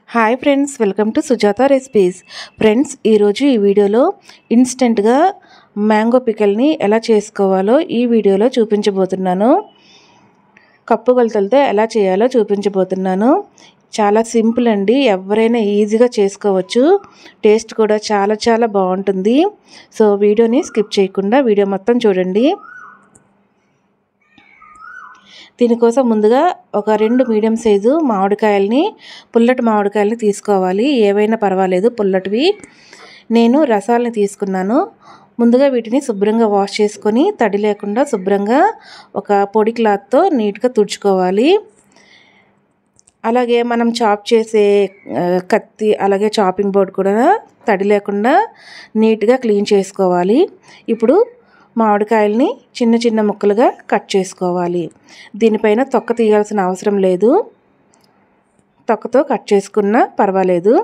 Hi friends, welcome to Sujatha recipes. Friends, ఈరోజు ఈ వీడియోలో ఇన్స్టెంట్గా మ్యాంగో పికల్ని ఎలా చేసుకోవాలో ఈ వీడియోలో చూపించబోతున్నాను. కప్పు కొలతలతో ఎలా చేయాలో చూపించబోతున్నాను. చాలా సింపుల్ అండి, ఎవరైనా ఈజీగా చేసుకోవచ్చు. టేస్ట్ కూడా చాలా బాగుంటుంది. సో వీడియోని స్కిప్ చేయకుండా వీడియో మొత్తం చూడండి. దీనికోసం ముందుగా ఒక 2 మీడియం సైజు మామిడికాయల్ని, పుల్లటి మామిడికాయలని తీసుకోవాలి. ఏవైనా పర్వాలేదు, పుల్లటివి. నేను రసాలని తీసుకున్నాను. ముందుగా వీటిని శుభ్రంగా వాష్ చేసుకొని తడి లేకుండా శుభ్రంగా ఒక పొడి క్లాత్తో నీట్గా తుడుచుకోవాలి. అలాగే మనం చాప్ చేసే కత్తి, అలాగే చాపింగ్ బోర్డ్ కూడా తడి లేకుండా నీట్గా క్లీన్ చేసుకోవాలి. ఇప్పుడు మామిడికాయల్ని చిన్న ముక్కలుగా కట్ చేసుకోవాలి. దీనిపైన తొక్క తీయాల్సిన అవసరం లేదు, తొక్కతో కట్ చేసుకున్నా పర్వాలేదు.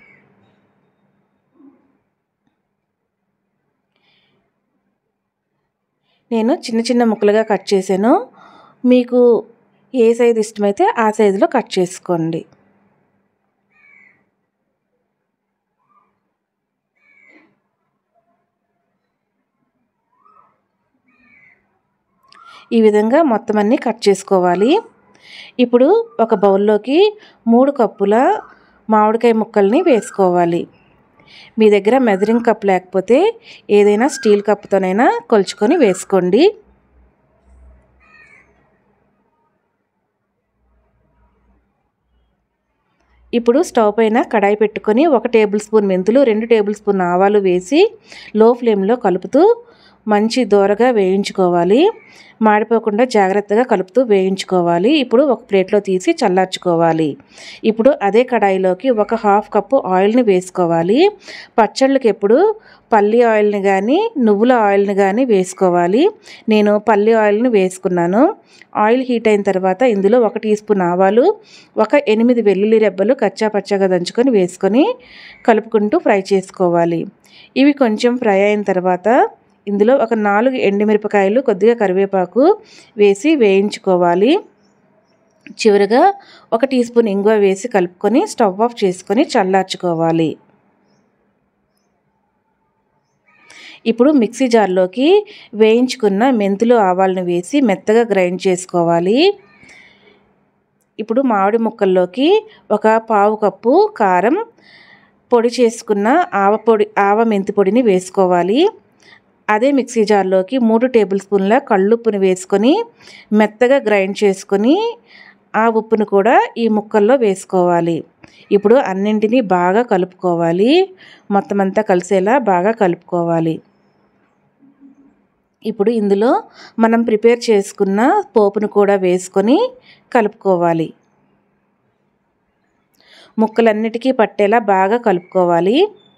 నేను చిన్న ముక్కలుగా కట్ చేశాను. మీకు ఏ సైజు ఇష్టమైతే ఆ సైజులో కట్ చేసుకోండి. ఈ విధంగా మొత్తం అన్నీ కట్ చేసుకోవాలి. ఇప్పుడు ఒక బౌల్లోకి 3 కప్పుల మామిడికాయ ముక్కల్ని వేసుకోవాలి. మీ దగ్గర మెజరింగ్ కప్ లేకపోతే ఏదైనా స్టీల్ కప్తోనైనా కొలుచుకొని వేసుకోండి. ఇప్పుడు స్టవ్ పైన కడాయి పెట్టుకొని 1 టేబుల్ స్పూన్ మెంతులు, 2 టేబుల్ స్పూన్ ఆవాలు వేసి లో ఫ్లేమ్లో కలుపుతూ మంచి దోరగా వేయించుకోవాలి. మాడిపోకుండా జాగ్రత్తగా కలుపుతూ వేయించుకోవాలి. ఇప్పుడు ఒక ప్లేట్లో తీసి చల్లార్చుకోవాలి. ఇప్పుడు అదే కడాయిలోకి 1/2 కప్పు ఆయిల్ని వేసుకోవాలి. పచ్చళ్ళకి ఎప్పుడు పల్లి ఆయిల్ని కానీ నువ్వుల ఆయిల్ని కానీ వేసుకోవాలి. నేను పల్లి ఆయిల్ని వేసుకున్నాను. ఆయిల్ హీట్ అయిన తర్వాత ఇందులో 1 టీ స్పూన్ ఆవాలు, 8 వెల్లుల్లి రెబ్బలు కచ్చా పచ్చగా దంచుకొని వేసుకొని కలుపుకుంటూ ఫ్రై చేసుకోవాలి. ఇవి కొంచెం ఫ్రై అయిన తర్వాత ఇందులో ఒక 4 ఎండుమిరపకాయలు, కొద్దిగా కరివేపాకు వేసి వేయించుకోవాలి. చివరిగా 1 టీ స్పూన్ ఇంగువ వేసి కలుపుకొని స్టవ్ ఆఫ్ చేసుకొని చల్లార్చుకోవాలి. ఇప్పుడు మిక్సీ జార్లోకి వేయించుకున్న మెంతులు, ఆవాలను వేసి మెత్తగా గ్రైండ్ చేసుకోవాలి. ఇప్పుడు మామిడి ముక్కల్లోకి 1/4 కప్పు కారం, పొడి చేసుకున్న ఆవ మెంతి పొడిని వేసుకోవాలి. అదే మిక్సీ జార్లోకి 3 టేబుల్ స్పూన్ల కళ్ళుప్పుని వేసుకొని మెత్తగా గ్రైండ్ చేసుకొని ఆ ఉప్పును కూడా ఈ ముక్కల్లో వేసుకోవాలి. ఇప్పుడు అన్నింటినీ బాగా కలుపుకోవాలి. మొత్తం అంతా కలిసేలా బాగా కలుపుకోవాలి. ఇప్పుడు ఇందులో మనం ప్రిపేర్ చేసుకున్న పోపును కూడా వేసుకొని కలుపుకోవాలి. ముక్కలన్నిటికీ పట్టేలా బాగా కలుపుకోవాలి.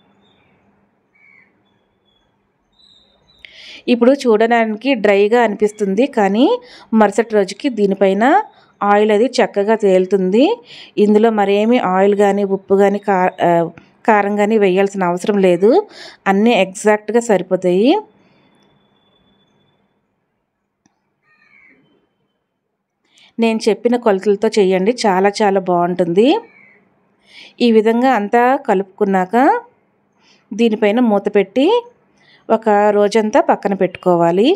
ఇప్పుడు చూడడానికి డ్రైగా అనిపిస్తుంది, కానీ మరుసటి రోజుకి దీనిపైన ఆయిల్ అది చక్కగా తేలుతుంది. ఇందులో మరేమీ ఆయిల్ కానీ ఉప్పు కానీ కారం కానీ వేయాల్సిన అవసరం లేదు. అన్నీ ఎగ్జాక్ట్గా సరిపోతాయి. నేను చెప్పిన కొలతలతో చేయండి, చాలా బాగుంటుంది. ఈ విధంగా అంతా కలుపుకున్నాక దీనిపైన మూత పెట్టి ఒక రోజంతా పక్కన పెట్టుకోవాలి.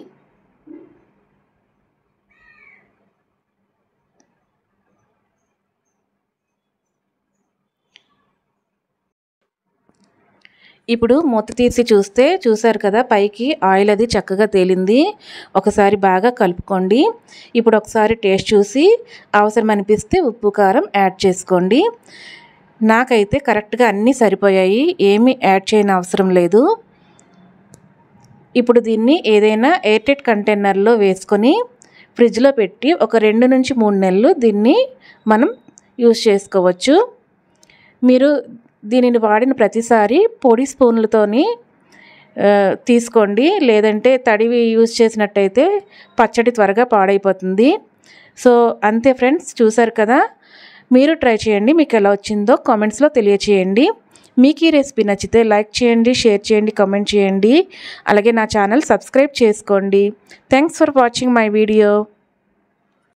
ఇప్పుడు మూత తీసి చూసారు కదా, పైకి ఆయిల్ అది చక్కగా తేలింది. ఒకసారి బాగా కలుపుకోండి. ఇప్పుడు ఒకసారి టేస్ట్ చూసి అవసరం అనిపిస్తే ఉప్పు, కారం యాడ్ చేసుకోండి. నాకైతే కరెక్ట్గా అన్నీ సరిపోయాయి, ఏమీ యాడ్ చేయని అవసరం లేదు. ఇప్పుడు దీన్ని ఏదైనా ఎయిర్టైట్ కంటైనర్లో వేసుకొని ఫ్రిడ్జ్లో పెట్టి ఒక 2 నుంచి 3 నెలలు దీన్ని మనం యూజ్ చేసుకోవచ్చు. మీరు దీనిని వాడిన ప్రతిసారి పొడి స్పూన్లతోని తీసుకోండి, లేదంటే తడివి యూజ్ చేసినట్టయితే పచ్చడి త్వరగా పాడైపోతుంది. సో అంతే ఫ్రెండ్స్, చూసారు కదా. మీరు ట్రై చేయండి, మీకు ఎలా వచ్చిందో కామెంట్స్లో తెలియచేయండి. మీకు ఈ రెసిపీ నచ్చితే లైక్ చేయండి, షేర్ చేయండి, కామెంట్ చేయండి. అలాగే నా ఛానల్ సబ్స్క్రైబ్ చేసుకోండి. Thanks for watching my video.